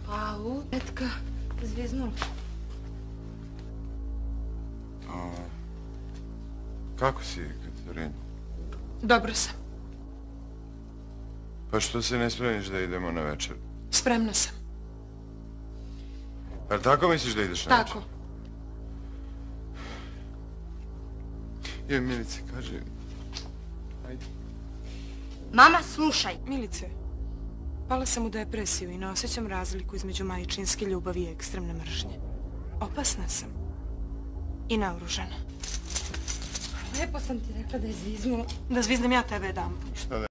Au, etka, zvijeznula. Kako si, Katarina? Dobro sam. Pa što se ne spremiš da idemo na večer? Spremna sam. Pa tako misliš da ideš na večer? Tako. Joj, Milice, kaži... Ajde. Mama, slušaj. Milice, pala sam u depresiju i ne osjećam razliku između majčinske ljubavi i ekstremne mržnje. Opasna sam. I naoružana. Lijepo sam ti rekla da je zviznula. Da zviznem ja tebe jedanput. Šta da